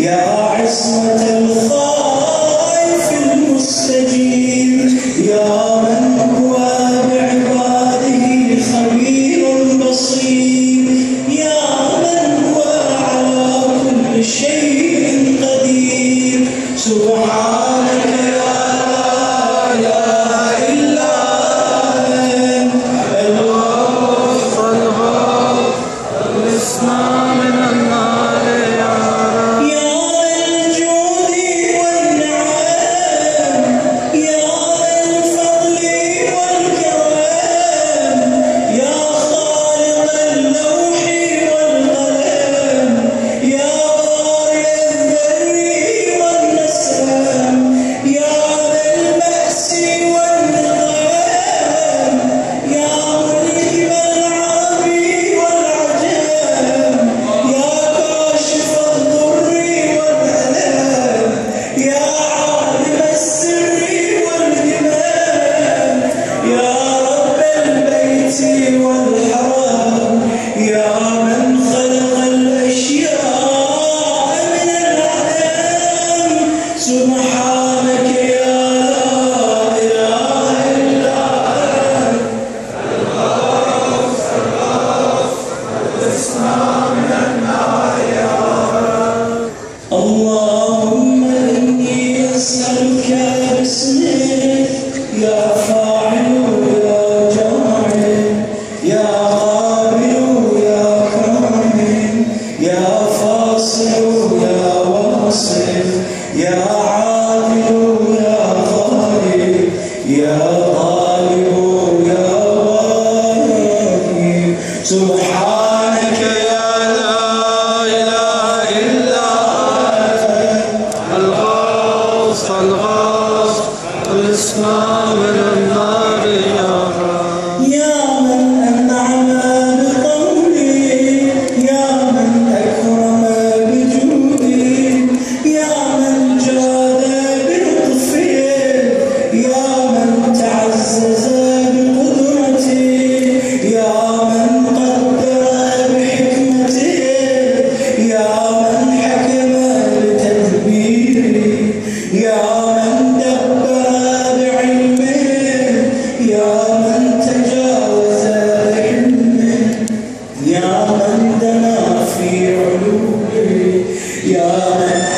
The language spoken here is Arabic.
يا عصمة الخائف المستجيب، يا من هو بعباده خبير بصير، يا من هو على كل شيء قدير. سبحانك يا لا إله إلا أنت الغوث الغوث أغثنا من النار يا رب. يا الجود والنعم، يا الفضل والكرم، يا خالق اللوح والقلم، يا بارئ الذر والنسم، يا ذا البأس والنقم، يا ملهم العرب والعجم، يا كاشف الضر والألم، يا عالم السر والجمال، يا رب البيت والحرم، يا من خلق الأشياء من العدم. سبحانك يا لا إله إلا أنت الغوث أغثنا من النار يا رب. اللهم إني أسألك باسمك يا فاعل يا جاعل يا قابل يا كامل يا فاصل يا واصل يا عادل يا غالب يا غالب يا غالب. سبحانك يا لا إله إلا أنت الغوث الغوث أغثنا من النار يا رب. يا من أنعم بقولي، يا من أكرم بجودي، يا من جاد بلطفه، يا من تعزز بقدرته، يا من قدر بحكمته، يا من حكم بتدبيره، يا من دبر بعلمه، يا من تجاوز بحلمه، يا من دنا في علومه، يا من